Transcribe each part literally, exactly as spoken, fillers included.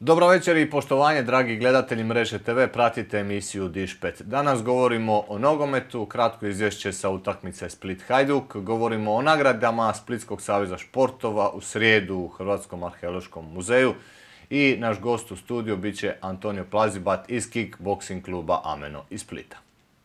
Dobro večer i poštovanje, dragi gledatelji Mreže te ve, pratite emisiju Dišpet. Danas govorimo o nogometu, kratko izvješće sa utakmice Split-Hajduk. Govorimo o nagradama Splitskog saveza športova u srijedu u Hrvatskom arheološkom muzeju. I naš gost u studiju bit će Antonio Plazibat iz kickboxing kluba Ameno iz Splita.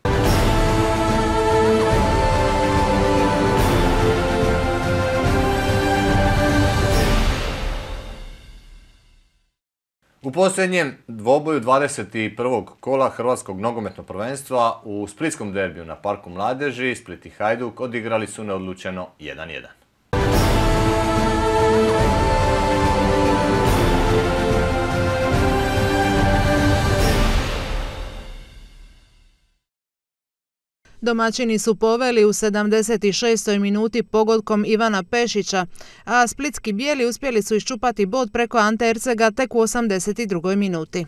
U posljednjem dvoboju dvadeset prvog kola Hrvatskog nogometnog prvenstva u splitskom derbiju na Parku mladeži Split i Hajduk odigrali su neodlučeno jedan jedan. Domaćini su poveli u sedamdeset šestoj minuti pogodkom Ivana Pešića, a splitski bijeli uspjeli su iščupati bod preko Ante Ercega tek u osamdeset drugoj minuti.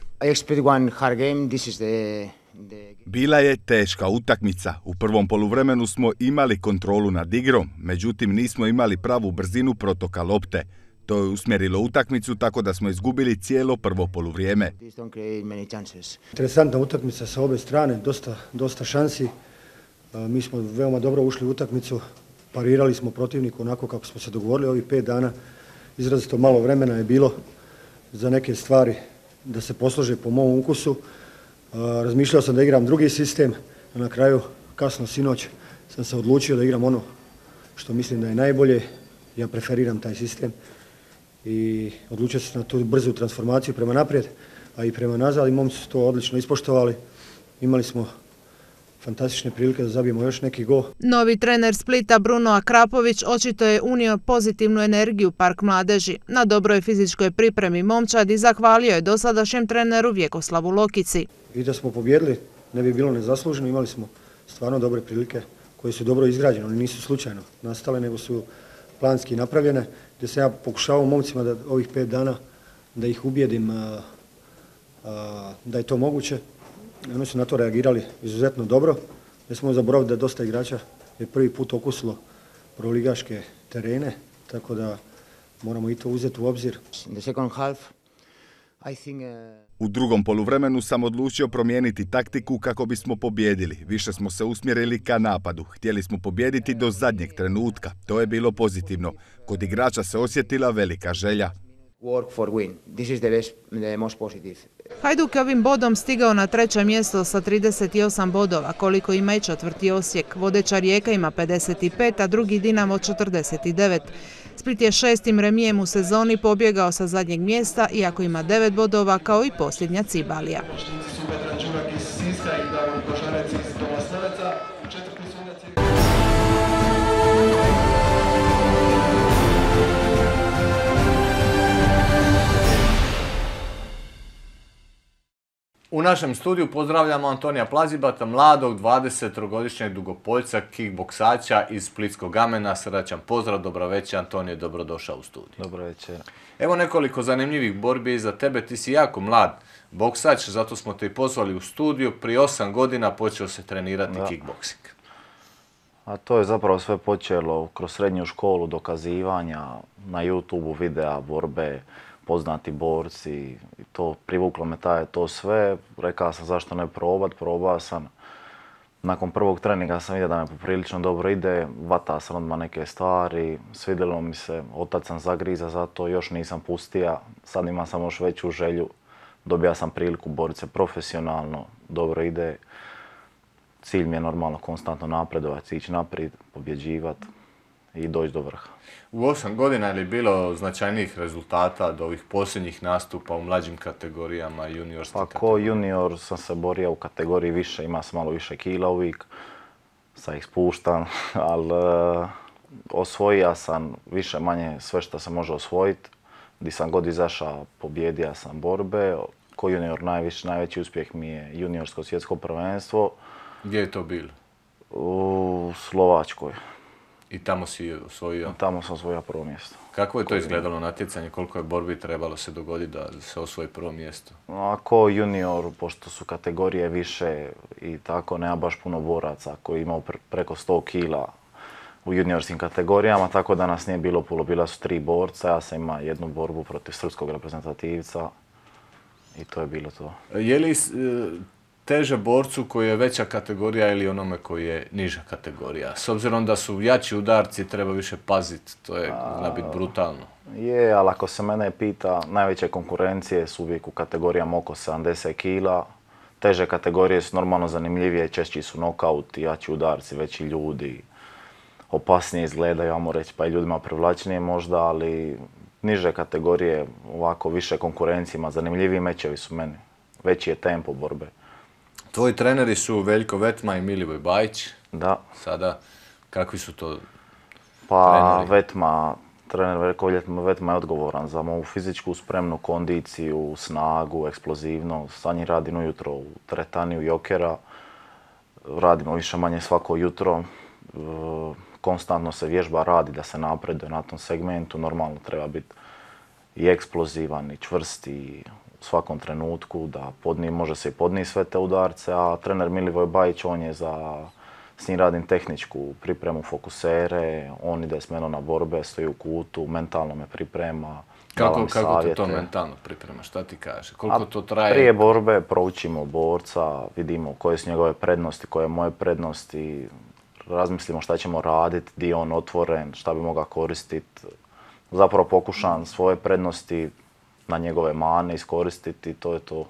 Bila je teška utakmica. U prvom poluvremenu smo imali kontrolu nad igrom, međutim nismo imali pravu brzinu protoka lopte. To je usmjerilo utakmicu tako da smo izgubili cijelo prvo poluvrijeme. Interesantna utakmica sa obe strane, dosta, dosta šansi. Mi smo veoma dobro ušli u utakmicu, parirali smo protivniku onako kako smo se dogovorili ovih pet dana. Izrazito malo vremena je bilo za neke stvari da se poslože po mom ukusu. Razmišljao sam da igram drugi sistem, a na kraju kasno sinoć sam se odlučio da igram ono što mislim da je najbolje. Ja preferiram taj sistem i odlučio sam na tu brzu transformaciju prema naprijed, a i prema nazad, i momci su to odlično ispoštovali. Imali smo fantastične prilike da zabijemo još neki gol. Novi trener Splita Bruno Akrapović očito je unio pozitivnu energiju u Park mladeži. Na dobroj fizičkoj pripremi momčad i zahvalio je dosadašnjem treneru Vjekoslavu Lokici. I da smo pobjedili ne bi bilo nezasluženo, imali smo stvarno dobre prilike koje su dobro izgrađene, one nisu slučajno nastale nego su planski napravljene, gdje sam ja pokušavao momcima da ovih pet dana da ih ubijedim a, a, da je to moguće. Oni su na to reagirali izuzetno dobro. Ne smo zaboraviti da dosta igrača je prvi put okusilo proligaške terene, tako da moramo i to uzeti u obzir. U drugom poluvremenu sam odlučio promijeniti taktiku kako bismo pobjedili. Više smo se usmjerili ka napadu. Htjeli smo pobijediti do zadnjeg trenutka. To je bilo pozitivno. Kod igrača se osjetila velika želja. Hajduk je ovim bodom stigao na treće mjesto sa trideset osam bodova, koliko ima i četvrti Osijek. Vodeća Rijeka ima pedeset pet, a drugi Dinamo četrdeset devet. Split je šestim remijem u sezoni pobjegao sa zadnjeg mjesta, iako ima devet bodova kao i posljednja Cibalija. U našem studiju pozdravljamo Antonija Plazibata, mladog dvadesettrogodišnjeg dugopoljca, kickboksača iz Splitskog Amena. Srdačan pozdrav, dobro večer Antonije, dobrodošao u studiju. Dobro večer. Evo nekoliko zanimljivih borbi za tebe, ti si jako mlad boksač, zato smo te i pozvali u studiju. Prije osam godina počeo se trenirati da. kickboksing. A to je zapravo sve počelo kroz srednju školu, dokazivanja, na YouTubeu videa, borbe, poznati borci, i to privuklo me taj, to sve. Rekao sam zašto ne probat, probao sam. Nakon prvog treninga sam vidio da me poprilično dobro ide, vatao sam odmah neke stvari, svidjelo mi se, otac sam zagriza za to, još nisam pustija, sad imam samo još veću želju, dobija sam priliku boriti se profesionalno, dobro ide. Cilj mi je normalno konstantno napredovati, ići naprijed, pobjeđivati i doći do vrha. U osam godina je li bilo značajnijih rezultata do ovih posljednjih nastupa u mlađim kategorijama, juniorskim pa, kategorijama? Ko junior sam se borio u kategoriji više, ima sam malo više kila uvijek, sad ih spuštam, ali uh, osvojio sam više manje sve što se može osvojiti. Gdje sam god izašao, pobjedio sam borbe. Ko junior najviš, najveći uspjeh mi je juniorsko svjetsko prvenstvo. Gdje je to bilo? U Slovačkoj. I tamo si osvojio? Tamo sam osvojio prvo mjesto. Kako je to izgledalo natjecanje? Koliko je borbi trebalo se dogoditi da se osvoji prvo mjesto? Ako junior, pošto su kategorije više i tako, nema baš puno boraca koji imaju preko sto kila u juniorskim kategorijama, tako da nas nije bilo puno. Bila su tri borca, ja sam imao jednu borbu protiv srpskog reprezentativca i to je bilo to. Je li teže borcu koji je veća kategorija ili onome koji je niža kategorija? S obzirom da su jači udarci, treba više paziti, to je zna biti brutalno. Je, ali ako se mene pita, najveće konkurencije su uvijek u kategorijama oko sedamdeset kila. Teže kategorije su normalno zanimljivije, češći su nokauti, jači udarci, veći ljudi. Opasnije izgledaju, ajmo reći, pa i ljudima privlačnije možda, ali niže kategorije, ovako više konkurencijama, zanimljiviji mečevi su meni. Veći je tempo borbe. Tvoji treneri su Veljko Vetma i Milivoj Bajić. Da. Sada, kakvi su to pa, treneri? Vetma, trener Veljko Vetma je odgovoran za moju fizičku spremnu, kondiciju, snagu, eksplozivnost. Sa njim radim ujutro u teretani, u jokera. Radimo više manje svako jutro. Konstantno se vježba radi da se napreduje na tom segmentu. Normalno treba biti i eksplozivan i čvrst i u svakom trenutku da podni, može se i podnijeti sve te udarce, a trener Milivoj Bajić, on je za, s njim radim tehničku pripremu fokusere, on ide s menom na borbe, stoji u kutu, mentalno me priprema, Kako, kako te to mentalno priprema, šta ti kaže? Koliko a to traje? Prije borbe proučimo borca, vidimo koje su njegove prednosti, koje je moje prednosti, razmislimo šta ćemo raditi, di je on otvoren, šta bi mogao koristiti. Zapravo pokušam svoje prednosti na njegove mane iskoristiti i to je to.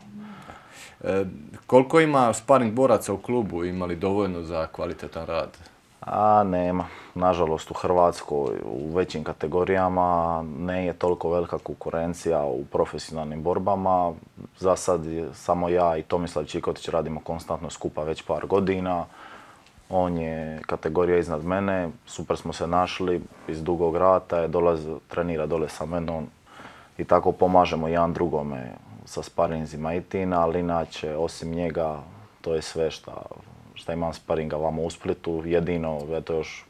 E, koliko ima sparing boraca u klubu, ima li dovoljno za kvalitetan rad? A nema. Nažalost u Hrvatskoj u većim kategorijama ne je toliko velika konkurencija u profesionalnim borbama. Za sad samo ja i Tomislav Čikotić radimo konstantno skupa već par godina. On je kategorija iznad mene, super smo se našli, iz Dugog Rata je dolaz, trenira dole sa menom i tako pomažemo jedan drugome sa sparinzima i tina, ali inače osim njega to je sve šta, šta imam sparinga vamo u Splitu, jedino eto još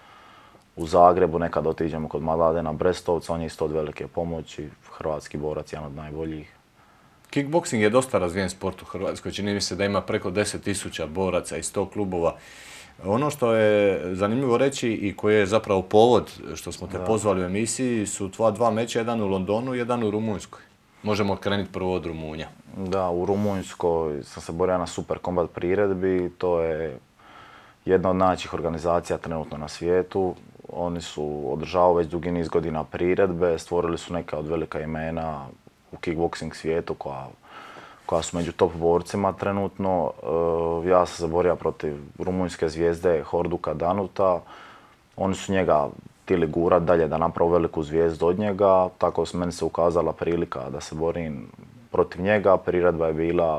u Zagrebu nekad otiđemo kod Mladena Brestovca, on je isto od velike pomoći, hrvatski borac, jedan od najboljih. Kickboksing je dosta razvijen sport u Hrvatskoj, čini mi se da ima preko deset tisuća boraca i sto klubova. Ono što je zanimljivo reći i koji je zapravo povod što smo te da. pozvali u emisiji su tvoja dva meča, jedan u Londonu i jedan u Rumunjskoj. Možemo krenuti prvo od Rumunja. Da, u Rumunjskoj sam se borio na Super Combat priredbi, to je jedna od najjačih organizacija trenutno na svijetu. Oni su održavali već dugi niz godina priredbe, stvorili su neka od velika imena u kickboksing svijetu koja, koja su među top borcima trenutno. E, ja sam se borio protiv rumunjske zvijezde Horduka Danuta. Oni su njega htjeli gurat dalje da napravu veliku zvijezdu od njega, tako meni se ukazala prilika da se borim protiv njega. Priredba je bila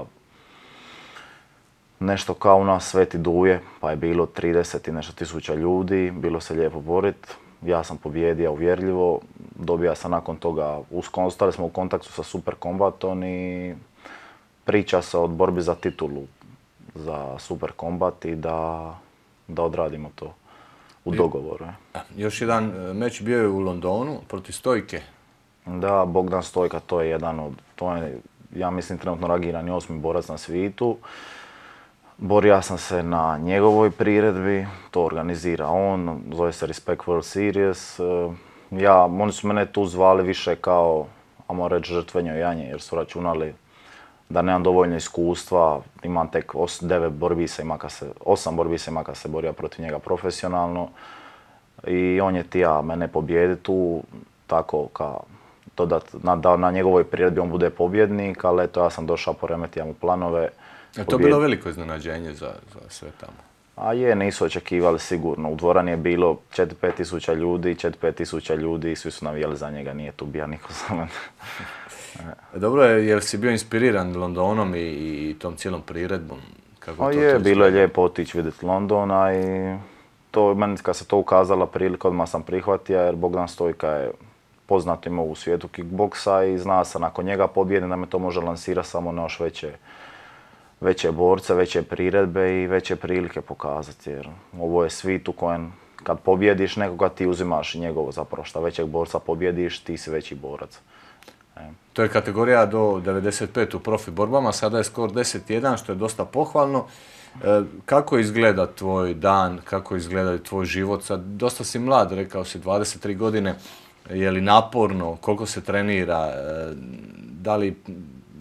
nešto kao u nas Sveti Duje, pa je bilo trideset i nešto tisuća ljudi, bilo se lijepo borit. Ja sam pobjedio uvjerljivo, dobija sam nakon toga, ostali smo u kontaktu sa Super Combatom i priča se od borbi za titulu za Super Combat i da, da odradimo to u dogovoru. Još jedan meč bio je u Londonu protiv Stojke. Da, Bogdan Stojka, to je jedan od, to je, ja mislim, trenutno rangirani osmi borac na svijetu. Borio sam se na njegovoj priredbi, to organizira on, zove se Respect World Series. Ja, oni su mene tu zvali više kao, ajmo reći, žrtvenjo janje, jer su računali da nemam dovoljno iskustva, imam tek devet borbi se ima kad se, osam borbi se ima kad se borio protiv njega profesionalno. I on je tija mene pobijedi tu, tako kao dodat, na, da na njegovoj priredbi on bude pobjednik, ali eto ja sam došao poremetiti mu planove. Je to bilo veliko iznenađenje za, za sve tamo? A je, nisu očekivali sigurno. U dvorani je bilo četiri do pet tisuća ljudi, četiri do pet tisuća ljudi i svi su navijali za njega, nije tu bio niko za mene. Dobro je, jer si bio inspiriran Londonom i, i tom cijelom priredbom? Kako A to je, to bilo je lijepo otići vidjeti Londona i to, meni kad se to ukazala prilika, odmah sam prihvatio jer Bogdan Stojka je poznat ima u svijetu kickboksa i zna se nakon njega pobjede da me to može lansirati samo na još veće veće borce, veće priredbe i veće prilike pokazati, jer ovo je svit u kojem kad pobjediš nekoga ti uzimaš njegovo zapravo, šta većeg borca pobjediš ti si veći borac. E. To je kategorija do devedeset pet u profi borbama, sada je skor deset jedan što je dosta pohvalno. E, kako izgleda tvoj dan, kako izgleda tvoj život? Sad dosta si mlad, rekao si dvadeset tri godine, je li naporno, koliko se trenira, e, da li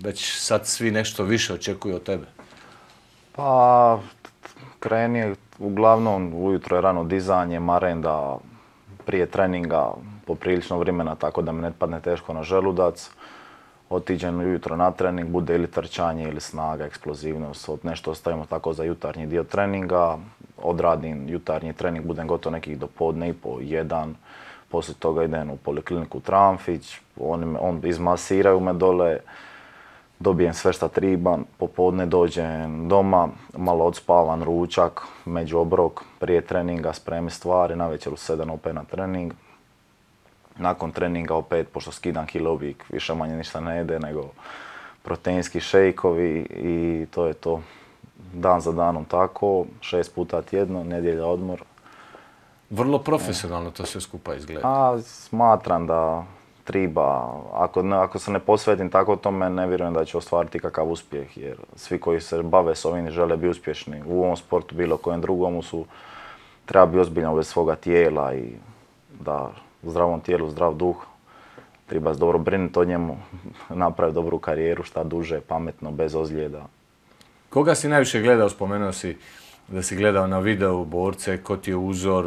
već sad svi nešto više očekuju od tebe? Pa, kreni uglavnom ujutro je rano dizanje, marenda prije treninga poprilično vremena, tako da mi ne padne teško na želudac. Otiđem ujutro na trening, bude ili trčanje ili snaga, eksplozivnost, nešto ostavimo tako za jutarnji dio treninga. Odradim jutarnji trening, budem gotov nekih do podne i po jedan. Poslije toga idem u polikliniku Tramfić, oni me, on izmasiraju me dole, dobijem sve šta trebam, popodne dođem doma, malo odspavam, ručak, među obrok, prije treninga spremi stvari, navečer u sedam opet na trening. Nakon treninga opet, pošto skidam kilobik, više manje ništa ne jede, nego proteinski šejkovi i to je to. Dan za danom tako, šest puta tjedno, nedjelja odmor. Vrlo profesionalno to sve skupa izgleda. A, smatram da triba, ako, ne, ako se ne posvetim tako tome, ne vjerujem da ću ostvariti kakav uspjeh, jer svi koji se bave s ovim žele biti uspješni. U ovom sportu, bilo kojem drugom, su, treba biti ozbiljno bez svoga tijela i da u zdravom tijelu, zdrav duh, treba se dobro brinuti o njemu, napraviti dobru karijeru, šta duže, pametno, bez ozljeda. Koga si najviše gledao, spomenuo si da si gledao na videu borce, ko ti je uzor,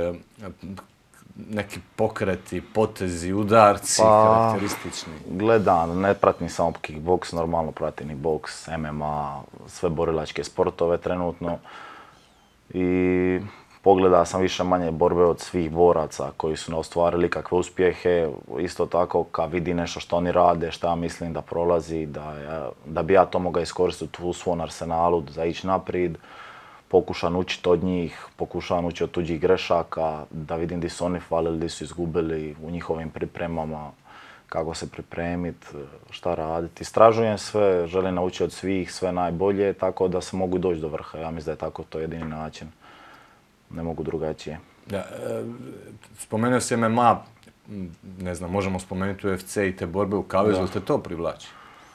neki pokreti, potezi, udarci, pa, karakteristični? Gledam, ne pratim samo kickboks, normalno pratim i boks, M M A, sve borilačke sportove trenutno. I pogledao sam više manje borbe od svih boraca koji su ne ostvarili kakve uspjehe. Isto tako kad vidi nešto što oni rade, što ja mislim da prolazi, da, ja, da bi ja to mogao iskoristiti u svom arsenalu za ići naprijed. Pokušam učiti od njih, pokušam učiti od tuđih grešaka, da vidim di su oni falili, di su izgubili u njihovim pripremama, kako se pripremiti, šta raditi. Istražujem sve, želim naučiti od svih sve najbolje, tako da se mogu doći do vrha. Ja mislim da je tako to jedini način. Ne mogu drugačije. Da, e, spomenuo si M M A, ne znam, možemo spomenuti U F C i te borbe u kavezu, ili te to privlači?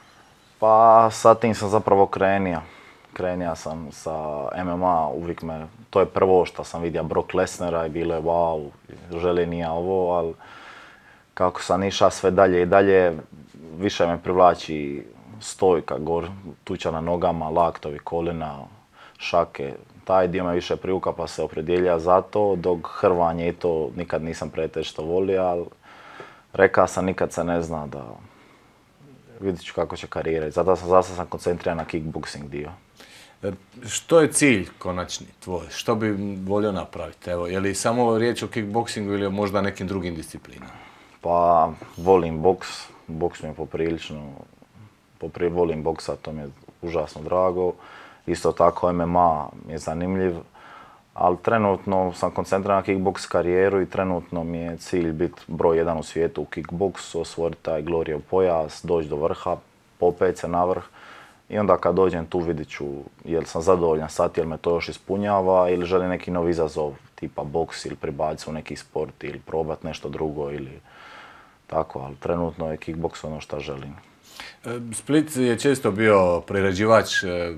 Pa sa tim sam zapravo krenija. Krenija sam sa M M A, uvijek me, to je prvo što sam vidio Brock Lesnara i bilo je wow, želim i ja ovo, ali kako sam išao sve dalje i dalje, više me privlači stojka, gor, tuča na nogama, laktovi, kolina, šake. Taj dio me više privuka pa se opredjelja za to, dok hrvanje i to nikad nisam pretešto volio, ali rekao sam nikad se ne zna da vidit ću kako će karijera. Zato sam, zato sam koncentriran na kickboxing dio. Što je cilj konačni tvoj? Što bi volio napraviti? Evo, je li samo riječ o kickboxingu ili možda nekim drugim disciplinama? Pa volim boks, boks mi je poprilično, popri, volim boksa, to mi je užasno drago. Isto tako M M A mi je zanimljiv, ali trenutno sam koncentriran na kickboks karijeru i trenutno mi je cilj biti broj jedan u svijetu u kickboksu, osvojiti taj Glorijev pojas, doći do vrha, popet se na vrh. I onda kad dođem tu vidit ću jel sam zadovoljan sad, jel me to još ispunjava ili želim neki novi izazov, tipa boks ili pribaciti u neki sport ili probati nešto drugo ili tako, ali trenutno je kickboks ono što želim. Split je često bio priređivač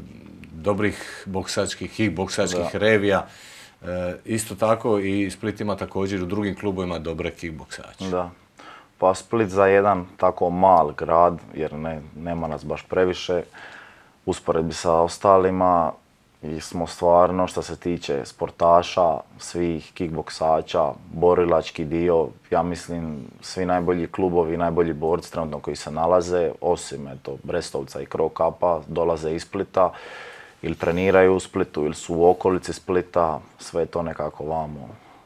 dobrih boksačkih, kickboksačkih revija. E, isto tako i Split ima također u drugim klubovima dobre kickboksače. Da. Pa Split za jedan tako mal grad, jer ne, nema nas baš previše, usporedbi sa ostalima, i smo stvarno što se tiče sportaša, svih kickboksača, borilački dio, ja mislim svi najbolji klubovi, najbolji borci trenutno koji se nalaze, osim eto, Brestovca i Cro Cupa, dolaze iz Splita ili treniraju u Splitu ili su u okolici Splita, sve to nekako vamo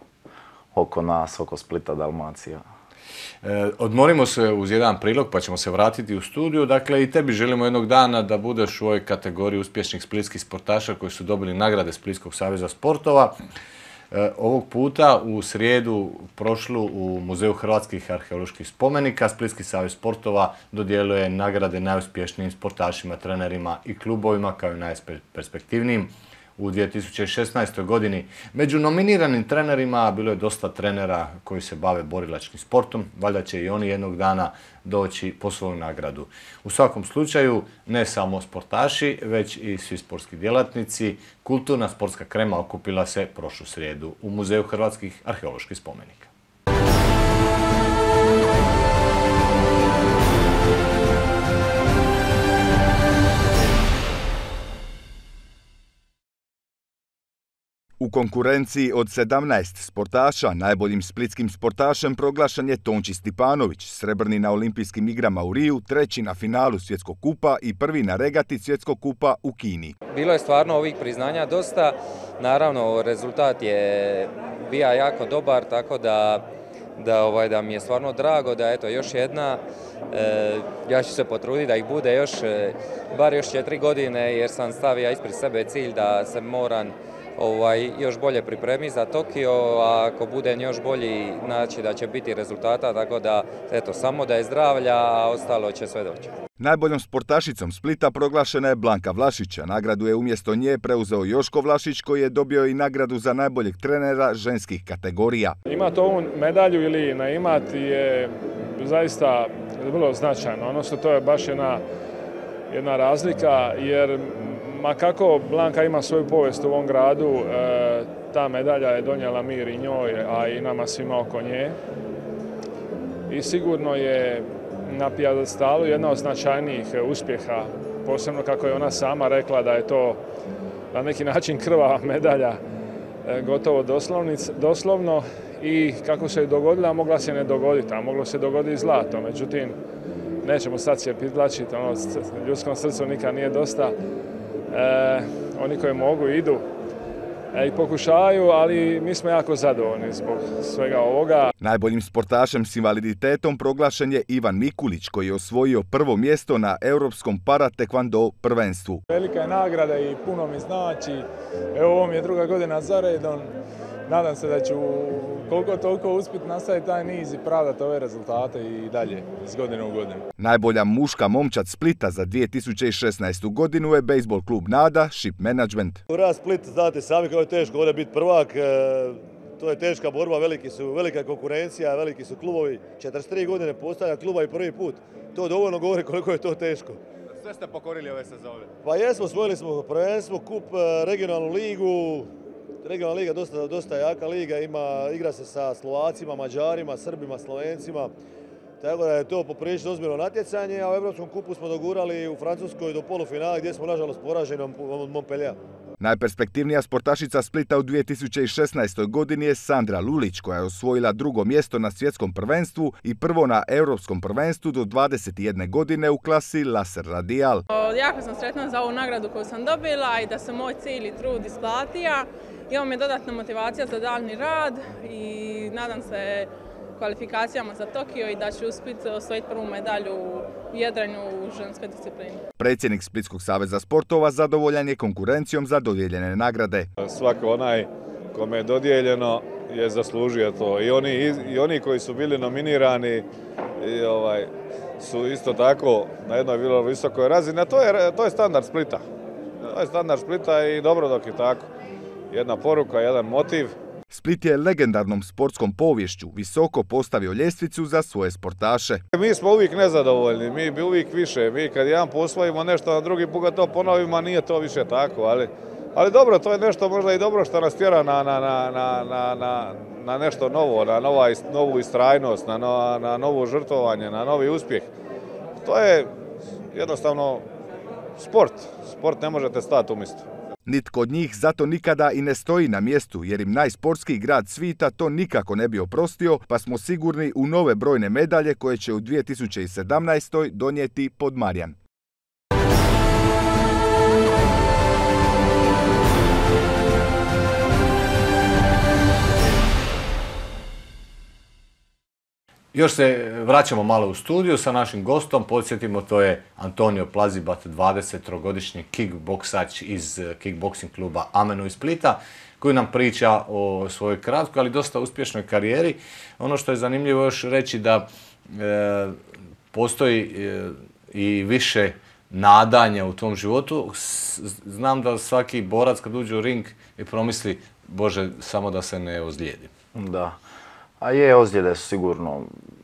oko nas, oko Splita, Dalmacija. E, odmorimo se uz jedan prilog pa ćemo se vratiti u studiju. Dakle, i tebi želimo jednog dana da budeš u ovoj kategoriji uspješnih splitskih sportaša koji su dobili nagrade Splitskog saveza sportova. E, ovog puta u srijedu prošlu u Muzeju hrvatskih arheoloških spomenika Splitski savez sportova dodjeljuje nagrade najuspješnijim sportašima, trenerima i klubovima kao i najperspektivnijim u dvije tisuće šesnaestoj. godini. Među nominiranim trenerima bilo je dosta trenera koji se bave borilačkim sportom. Valjda će i oni jednog dana doći po svoju nagradu. U svakom slučaju, ne samo sportaši, već i svi sportski djelatnici. Kulturna sportska krema okupila se prošlu srijedu u Muzeju hrvatskih arheoloških spomenika. U konkurenciji od sedamnaest sportaša najboljim splitskim sportašem proglašen je Tonči Stipanović, srebrni na olimpijskim igrama u Riju, treći na finalu svjetskog kupa i prvi na regati svjetskog kupa u Kini. Bilo je stvarno ovih priznanja dosta, naravno rezultat je bio jako dobar, tako da Da, ovaj, da mi je stvarno drago da eto još jedna, e, ja ću se potruditi da ih bude još, e, bar još četiri godine jer sam stavio ispred sebe cilj da se moram ovaj, još bolje pripremiti za Tokio, a ako budem još bolji znači da će biti rezultata, tako da eto samo da je zdravlja, a ostalo će sve doći. Najboljom sportašicom Splita proglašena je Blanka Vlašića. Nagradu je umjesto nje preuzeo Joško Vlašić koji je dobio i nagradu za najboljeg trenera ženskih kategorija. Imati ovu medalju ili ne imati je zaista vrlo značajno, odnosno to je baš jedna, jedna razlika jer ma kako Blanka ima svoju povijest u ovom gradu, e, ta medalja je donijela mir i njoj, a i nama svima oko nje. I sigurno je na pijadestalu jedna od značajnijih uspjeha, posebno kako je ona sama rekla da je to na neki način krvava medalja, gotovo doslovno, i kako se je dogodila, mogla se ne dogoditi, a moglo se dogoditi zlato. Međutim, nećemo sad cjepidlačiti, ono, ljudskom srcu nikad nije dosta. E, oni koji mogu idu i pokušavaju, ali mi smo jako zadovoljni zbog svega ovoga. Najboljim sportašem s invaliditetom proglašen je Ivan Mikulić koji je osvojio prvo mjesto na Europskom para-tekvando prvenstvu. Velika je nagrada i puno mi znači. Evo, ovo mi je druga godina za redom. Nadam se da ću koliko toliko uspjeti nastaviti taj niz i pravdati ove rezultate i dalje iz godine u godinu. Najbolja muška momčad Splita za dvije tisuće šesnaestu godinu je bejsbol klub Nada, Ship Management. Grad Split, znate sami kako je teško ovdje biti prvak, e, to je teška borba, veliki su, velika je konkurencija, veliki su klubovi, četrdeset tri godine postavlja kluba i prvi put. To dovoljno govori koliko je to teško. Sve ste pokorili ove sezone? Pa jesmo, osvojili smo prvenstvo, kup, regionalnu ligu. Regionalna liga dosta, dosta jaka liga, ima, igra se sa Slovacima, Mađarima, Srbima, Slovencima. Tako da je to poprilično ozbiljno natjecanje, a u Europskom kupu smo dogurali u Francuskoj do polufinala gdje smo nažalost poraženi od Montpellier. Najperspektivnija sportašica Splita u dvije tisuće šesnaestoj godini je Sandra Lulić koja je osvojila drugo mjesto na svjetskom prvenstvu i prvo na europskom prvenstvu do dvadeset jedne godine u klasi Laser Radial. Jako sam sretna za ovu nagradu koju sam dobila i da se moj cilj i trud isplatio. Imam je dodatna motivacija za daljnji rad i nadam se kvalifikacijama za Tokio i da ću uspjeti osvojiti prvu medalju u jedranju u ženskoj disciplini. Predsjednik Splitskog saveza sportova zadovoljan je konkurencijom za dodijeljene nagrade. Svako onaj kome je dodijeljeno je zaslužio to. I oni, i oni koji su bili nominirani i ovaj, su isto tako na jednoj bilo visokoj razini. A to je, to je standard Splita. To je standard Splita i dobro dok je tako. Jedna poruka, jedan motiv. Split je legendarnom sportskom poviješću visoko postavio ljestvicu za svoje sportaše. Mi smo uvijek nezadovoljni, mi bi uvijek više. Mi kad jedan posvojimo nešto, na drugi put to ponovimo, a nije to više tako. Ali, ali dobro, to je nešto možda i dobro što nas tjera na, na, na, na, na, na nešto novo, na nova, novu istrajnost, na, no, na novo žrtvovanje, na novi uspjeh. To je jednostavno sport. Sport ne možete stati u mjestu. Nitko od njih zato nikada i ne stoji na mjestu jer im najsportskiji grad svijeta to nikako ne bi oprostio, pa smo sigurni u nove brojne medalje koje će u dvije tisuće sedamnaestoj donijeti Podmarjan. Još se vraćamo malo u studiju sa našim gostom, podsjetimo, to je Antonio Plazibat, dvadesettrogodišnji kickboksač iz kickboksing kluba Amenu iz Splita, koji nam priča o svojoj kratkoj, ali dosta uspješnoj karijeri. Ono što je zanimljivo još reći da e, postoji e, i više nadanja u tom životu. Znam da svaki borac kad uđe u ring i promisli, Bože, samo da se ne ozlijedi. Da. A je, ozljede su sigurno.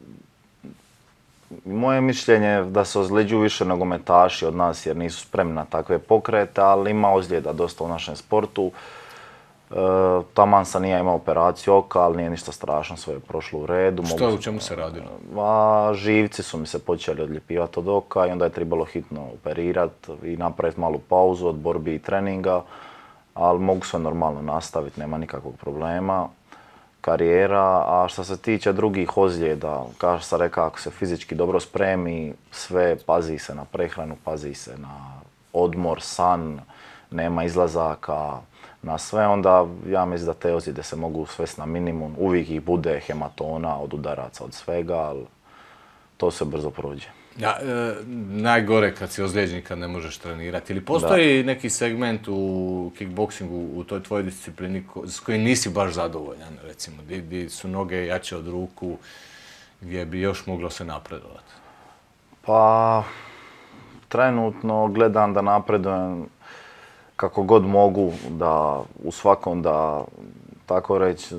Moje mišljenje je da se ozljeđuju više nogometaši od nas jer nisu spremni na takve pokrete, ali ima ozljeda dosta u našem sportu. E, taman sam nije imao operaciju oka, ali nije ništa strašno, sve je prošlo u redu. Što je, u čemu se radilo? A, živci su mi se počeli odljepivati od oka i onda je trebalo hitno operirati i napraviti malu pauzu od borbi i treninga. ali mogu sve normalno nastaviti, nema nikakvog problema. Karijera, a što se tiče drugih ozljeda, kao što sam rekao, ako se fizički dobro spremi, sve, pazi se na prehranu, pazi se na odmor, san, nema izlazaka, na sve, onda ja mislim da te ozljede se mogu svesti na minimum. Uvijek ih bude hematona od udaraca, od svega, ali to se brzo prođe. Ja, e, najgore kad si ozlijeđen, kad ne možeš trenirati. Ili postoji da. neki segment u kickboksingu, u toj tvojoj disciplini ko, s kojim nisi baš zadovoljan, recimo, gdje, gdje su noge jače od ruku, gdje bi još moglo se napredovati? Pa, trenutno gledam da napredujem kako god mogu, da u svakom, da tako reći,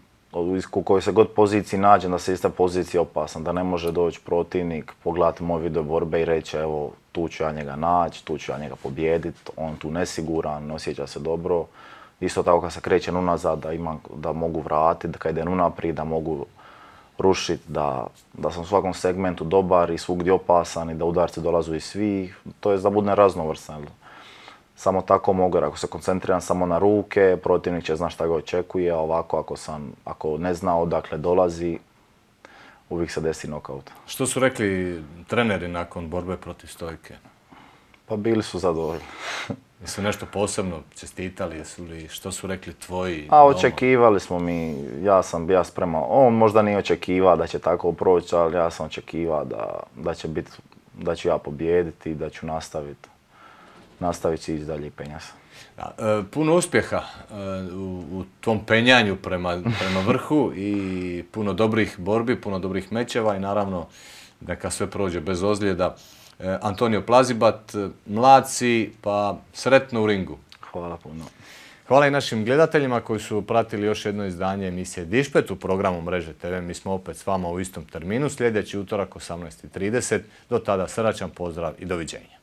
u kojoj se god poziciji nađem, da se ista pozicija opasan, da ne može doći protivnik, pogledati moj video borbe i reći evo tu ću ja njega naći, tu ću ja njega pobijediti, on tu nesiguran, ne osjeća se dobro. Isto tako kad se krećem unazad, da, imam, da mogu vratiti, da kad idem unaprijed, da mogu rušiti, da, da sam u svakom segmentu dobar i svugdje opasan i da udarci dolazu iz svih, to je da budem raznovrstan. Samo tako mogu, jer ako se koncentriram samo na ruke, protivnik će zna šta ga očekuje, a ovako ako, sam, ako ne zna odakle dolazi, uvijek se desi nokaut. Što su rekli treneri nakon borbe protiv Stojke? Pa bili su zadovoljni. Jesu nešto posebno čestitali, jesu li, što su rekli tvoji? A očekivali smo mi, ja sam bio spreman, on možda nije očekivao da će tako proći, ali ja sam očekivao da, da će biti, da ću ja pobijediti, da ću nastaviti. Nastavit će ići dalje i penja se. Da, e, puno uspjeha e, u, u tom penjanju prema, prema vrhu i puno dobrih borbi, puno dobrih mečeva i naravno neka sve prođe bez ozljeda. E, Antonio Plazibat, mlad si, pa sretno u ringu. Hvala puno. Hvala i našim gledateljima koji su pratili još jedno izdanje emisije Dišpet u programu Mreže te ve. Mi smo opet s vama u istom terminu, sljedeći utorak osamnaest i trideset. Do tada srdačan pozdrav i doviđenja.